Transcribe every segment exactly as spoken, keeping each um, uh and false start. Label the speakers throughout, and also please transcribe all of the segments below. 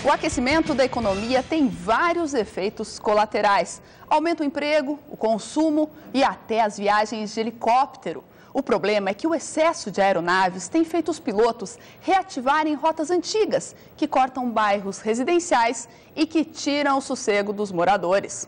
Speaker 1: O aquecimento da economia tem vários efeitos colaterais. Aumenta o emprego, o consumo e até as viagens de helicóptero. O problema é que o excesso de aeronaves tem feito os pilotos reativarem rotas antigas, que cortam bairros residenciais e que tiram o sossego dos moradores.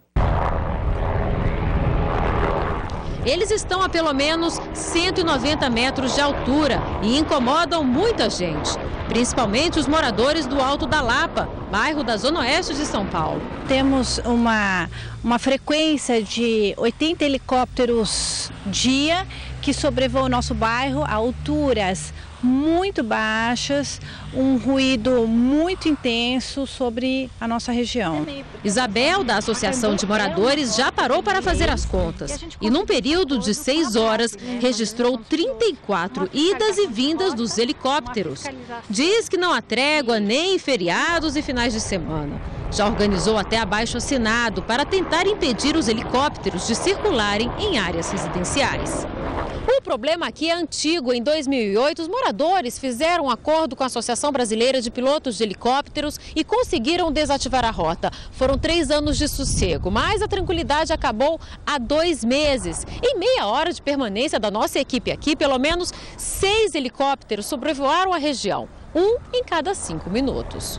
Speaker 2: Eles estão a pelo menos cento e noventa metros de altura e incomodam muita gente, principalmente os moradores do Alto da Lapa, bairro da Zona Oeste de São Paulo.
Speaker 3: Temos uma, uma frequência de oitenta helicópteros dia que sobrevoam o nosso bairro a alturas muito baixas, um ruído muito intenso sobre a nossa região.
Speaker 2: Isabel, da Associação de Moradores, já parou para fazer as contas e, num período de seis horas, registrou trinta e quatro idas e vindas dos helicópteros. Diz que não há trégua nem em feriados e finais de semana. Já organizou até abaixo-assinado para tentar impedir os helicópteros de circularem em áreas residenciais. O problema aqui é antigo. Em dois mil e oito, os moradores fizeram um acordo com a Associação Brasileira de Pilotos de Helicópteros e conseguiram desativar a rota. Foram três anos de sossego, mas a tranquilidade acabou há dois meses. Em meia hora de permanência da nossa equipe aqui, pelo menos seis helicópteros sobrevoaram a região, um em cada cinco minutos.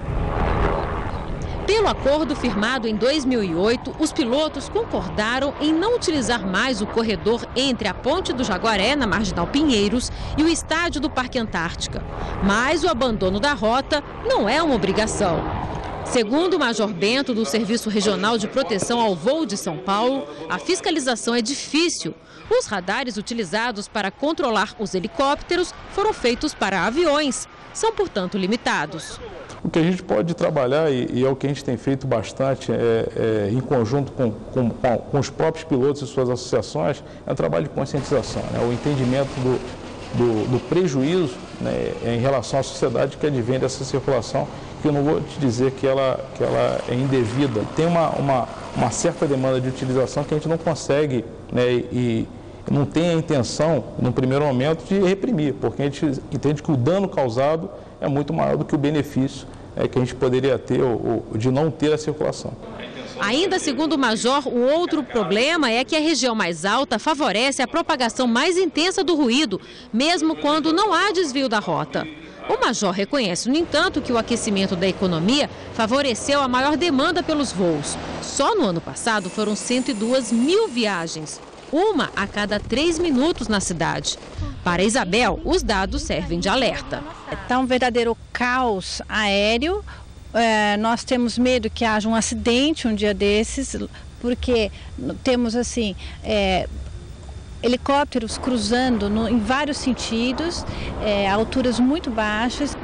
Speaker 2: Pelo acordo firmado em dois mil e oito, os pilotos concordaram em não utilizar mais o corredor entre a Ponte do Jaguaré, na Marginal Pinheiros, e o estádio do Parque Antártica. Mas o abandono da rota não é uma obrigação. Segundo o Major Bento, do Serviço Regional de Proteção ao Voo de São Paulo, a fiscalização é difícil. Os radares utilizados para controlar os helicópteros foram feitos para aviões. São, portanto, limitados.
Speaker 4: O que a gente pode trabalhar, e, e é o que a gente tem feito bastante é, é, em conjunto com, com, com os próprios pilotos e suas associações, é um trabalho de conscientização, né? O entendimento do, do, do prejuízo, né, em relação à sociedade que advém dessa circulação, que eu não vou te dizer que ela, que ela é indevida. Tem uma, uma, uma certa demanda de utilização que a gente não consegue, né, e não tem a intenção, no primeiro momento, de reprimir, porque a gente entende que o dano causado é muito maior do que o benefício é, que a gente poderia ter ou, ou, de não ter a circulação.
Speaker 2: Ainda segundo o Major, o outro problema é que a região mais alta favorece a propagação mais intensa do ruído, mesmo quando não há desvio da rota. O Major reconhece, no entanto, que o aquecimento da economia favoreceu a maior demanda pelos voos. Só no ano passado foram cento e duas mil viagens, uma a cada três minutos na cidade. Para Isabel, os dados servem de alerta.
Speaker 3: Está um verdadeiro caos aéreo. É, nós temos medo que haja um acidente um dia desses, porque temos assim é, helicópteros cruzando no, em vários sentidos, é, alturas muito baixas.